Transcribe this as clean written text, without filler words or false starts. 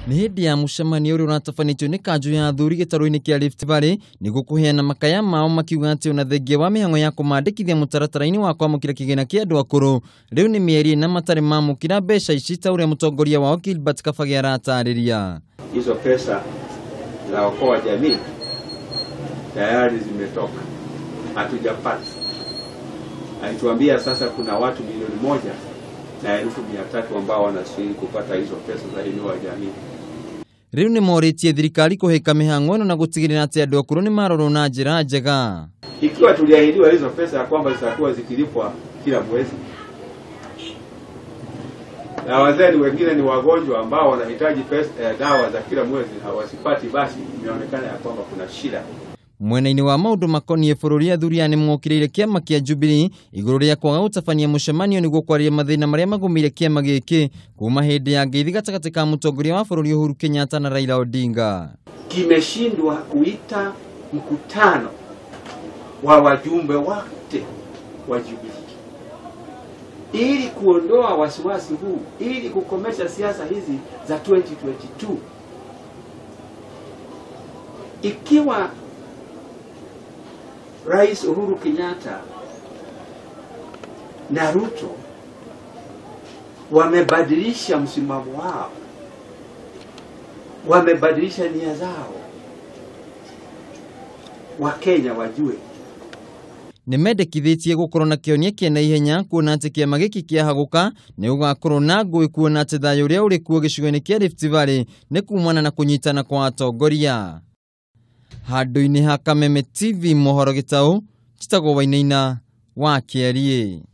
Nĩ hĩndĩ ya mũcemanio ũrĩa ũratabanĩtio nĩ kanjũ ya athuri gĩtarũ-inĩ kĩa Rift Valley nĩguo kũheana makaya mao makiuga atĩ ona thengia wa mĩhang'o ya kũmandĩkithia mũtaratara-inĩ wa kwamũkĩra kĩgĩna kĩa andũ akũrũ rĩu nĩ mĩeri na matarĩ mamũkĩra mbeca ici ta ũrĩa mũtongoria wao Gilbert Kabage aratarĩria. Hizo pesa za Okoa Jamii tayari zimetoka, hatujapata. Alituambia sasa kuna watu 1,300,000 ambao wanastahili kupata hizo pesa za Inua Jamii. Rĩu nĩ morĩtie thirikari kũhĩka mĩhang'o ĩno na gũtigĩrĩra atĩ andũ akũrũ nĩ marorwo na njĩra njega. Ikiwa tuliahidiwa hizo pesa ya kwamba zitakuwa zikilipwa kila mwezi, na wazee wengine ni wagonjwa ambao wanahitaji pesa dawa za kila mwezi hawasipati, basi imeonekana ya kwamba kuna shida. Mwena-inĩ wa maũndũ makoniĩ bũrũri athuri nĩ mokĩrĩire kĩama kĩa Jubilee igũrũ rĩa kwaga gũtabania mũcemanio nĩguo kwaria mathĩna marĩa magũmĩire kĩama gĩkĩ kuma hĩndĩ ya ngeithi gatagatĩ ka mũtongoria wa bũrũri Uhuru Kenyatta na Raila Odinga. Kimeshindwa kuita mkutano wa wajumbe wote wa Jubilee ili kuondoa wasiwasi huu, ili kukomesha siasa hizi za 2022. Ikiwa Rais Uhuru Kenyatta na Ruto wamebadilisha msimamo wao, wamebadilisha nia zao, Wakenya wajue. Nĩmendekithĩtie gũkorwo na kĩonia kĩna ihenya kuona atĩ kĩama gĩkĩ kĩahagũka nĩ ũgakorwo na ngũĩ kuona atĩ thayũ ũrĩa ũrĩ kuo gĩcigo-inĩ kĩa Rift Valley nĩ kumana na kũnyitana kwa atongoria. Handũ-inĩ ha Kameme TV mohoro gĩtaũ, njĩtagwo Wainaina wa Kĩarie.